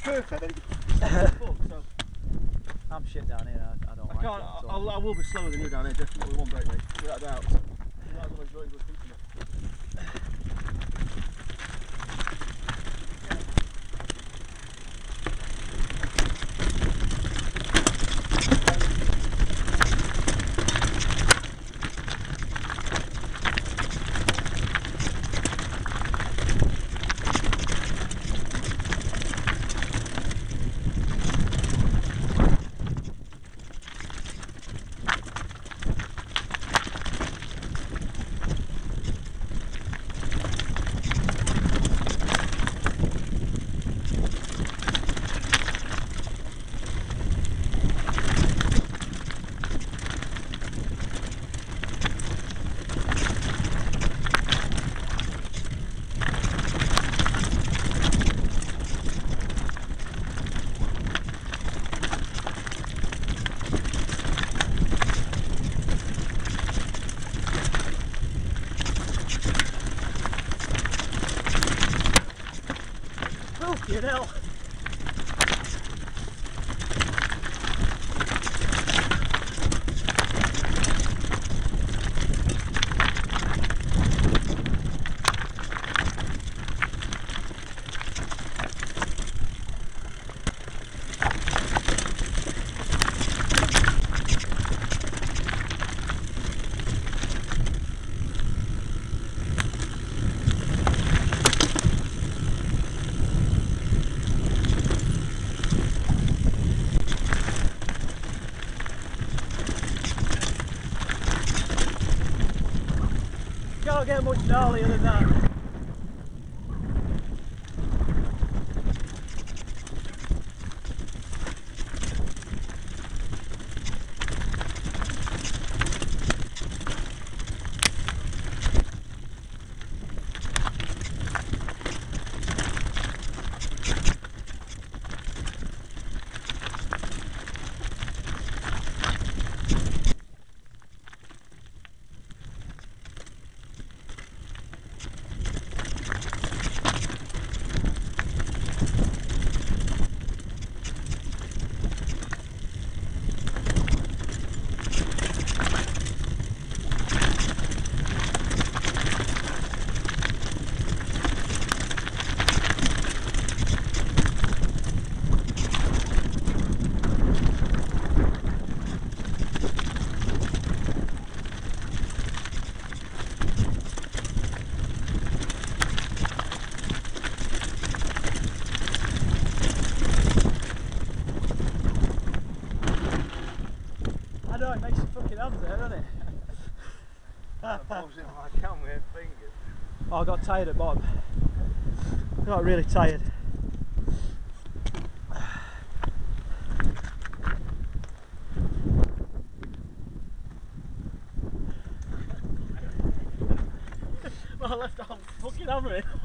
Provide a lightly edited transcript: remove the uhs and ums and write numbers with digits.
perfect, then it's the foot, so. I'm shit down here, I don't like it. I will be slower than you down here, definitely, one break, mate, without a doubt. You might as well enjoy good thinking it. You know. Can't get much gnarlier than that. I know, it makes your fucking hands there, doesn't it? I can't with fingers. Oh, I got tired at bottom. I got really tired. Well, I left off fucking hammering.